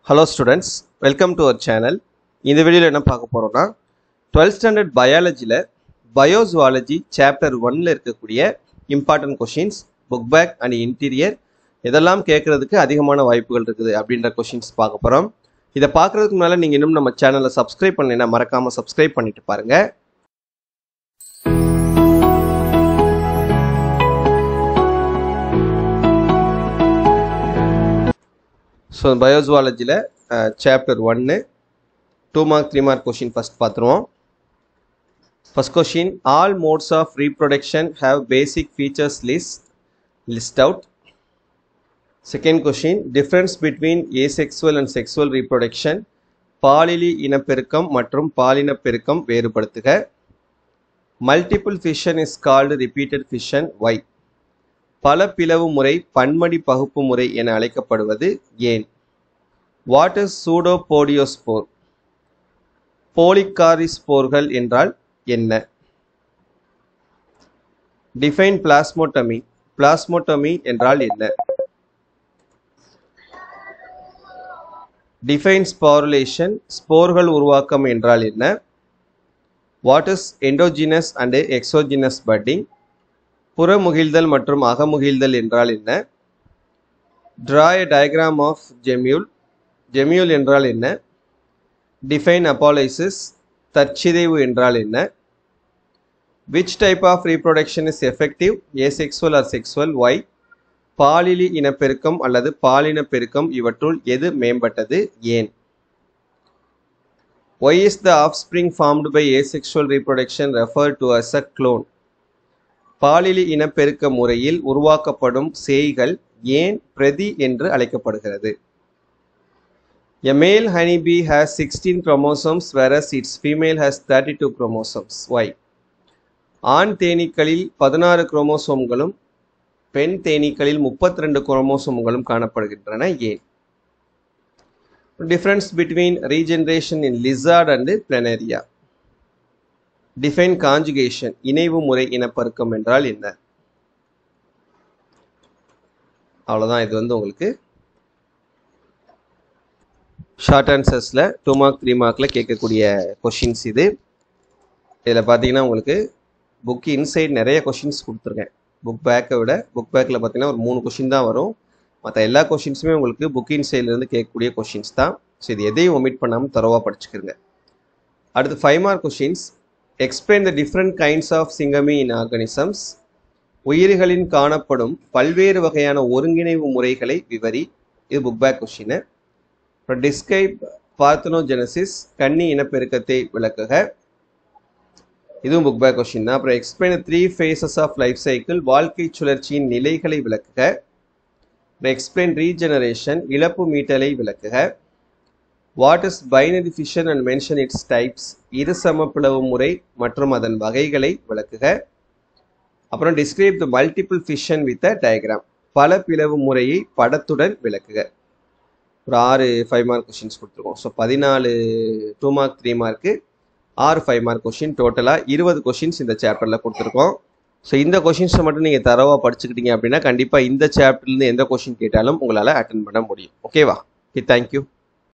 Hello students, welcome to our channel. இந்த வீடியோல என்ன பார்க்க போறோம்னா 12th standard biologyல biozoology chapter 1ல இருக்கக்கூடிய important questions, book back and interior இதெல்லாம் கேட்கிறதுக்கு அதிகமான வாய்ப்புகள் இருக்குது அப்படின்ற questions பார்க்க போறோம். இத பார்க்கிறதுக்கு முன்னால நீங்க இன்னும் நம்ம சேனலை subscribe பண்ணலைனா மறக்காம subscribe பண்ணிட்டு பாருங்க. So biozoology chapter 1 2 mark 3 mark question first paathuruvom. First question, all modes of reproduction have basic features list out. Second question, difference between asexual and sexual reproduction, பாலிலி இனப்பெருக்கம் மற்றும் பாலினப்பெருக்கம் வேறுபடுத்துக. Multiple fission is called repeated fission. Why? பல பிளவு முறை பன்மடி பகுப்பு முறை என அழைக்கப்படுவது ஏன்? What is pseudopodiospore? போலிகாரிஸ்போர்கள் என்றால் என்ன? Define plasmotomy. Plasmotomy என்றால் என்ன? Define sporulation. ஸ்போர்கள் உருவாக்கம் என்றால் என்ன? What is endogenous and exogenous budding? புறமுகிழ்தல் மற்றும் அகமுகிழ்தல் என்றால் என்ன? Draw a diagram of gemule. Gemule என்றால் என்ன? Define apolysis. தற்சிதைவு என்றால் என்ன? Which type of reproduction is effective? Asexual or sexual? Why? பாலிலி இனப்பெருக்கம் அல்லது பாலினப்பெருக்கம் இவற்றுள் எது மேம்பட்டது ஏன்? Why is the offspring formed by asexual reproduction referred to as a clone? பாலிலி இனப்பெருக்க முறையில் உருவாக்கப்படும் சேய்கள் ஏன் பிரதி என்று அழைக்கப்படுகிறது? A male honeybee has 16 chromosomes whereas its female has 32 chromosomes. Why? ஆண் தேனீக்களில் 16 குரோமோசோம்களும் பெண் தேனீக்களில் 32 குரோமோசோம்களும் காணப்படுகின்றன ஏன்? Difference between regeneration in lizard and planaria. Define conjugation. இணைவு முறை இனப்பெருக்கம் என்றால் என்ன? அவ்வளவுதான். இது உங்களுக்கு ஷார்ட் ஆன்சர்ஸ்ல 2 மார்க் 3 மார்க்ல கேட்கக்கூடிய கொஸ்டின்ஸ் இது. இதுல பாத்தீங்கன்னா உங்களுக்கு புக் இன்சைட் நிறைய கொஸ்டின்ஸ் கொடுத்துருக்கேன். புக் பேக்கை விட புக் பேக்கில் பார்த்தீங்கன்னா ஒரு 3 கொஸ்டின் தான் வரும். மற்ற எல்லா கொஸ்டின்ஸுமே உங்களுக்கு புக் இன்சைட்லேருந்து கேட்கக்கூடிய கொஸ்டின்ஸ் தான். ஸோ இது எதையும் ஒமிட் பண்ணாமல் தரவாக படிச்சுக்கிறங்க. அடுத்து 5 mark questions. Explain the different kinds of syngamy in organisms. உயிர்களின் காணப்படும் பல்வேறு வகையான ஒருங்கிணைவு முறைகளை விவரி. இது book back question. Describe parthenogenesis. கன்னி இனப்பெருக்கத்தை விளக்குக. இதுவும் புக் பேக் கொஸ்டின் தான். அப்புறம் explain the 3 phases of life cycle. வாழ்க்கை சுழற்சியின் நிலைகளை விளக்குக. Explain regeneration. இழப்பு மீட்டலை விளக்குக. What is binary fission and mention its types? இரு சமப்பிளவு முறை மற்றும் அதன் வகைகளை விளக்குக. அப்புறம் describe the multiple fission with a diagram. பல பிளவு முறையை படத்துடன் விளக்குக. ஒரு 6 5 மார்க் கொஸ்டின்ஸ் கொடுத்துருக்கோம். So 14 2 mark 3 mark 6 5 mark question டோட்டலாக 20 கொஸ்டின்ஸ் இந்த சாப்டரில் கொடுத்துருக்கோம். ஸோ இந்த கொஸ்டின்ஸை மட்டும் நீங்கள் தரவாக படிச்சுக்கிட்டீங்க அப்படின்னா கண்டிப்பாக இந்த சாப்டர்லேருந்து எந்த கொஸ்டின் கேட்டாலும் உங்களால் அட்டன் பண்ண முடியும். ஓகேவா? Okay, thank you.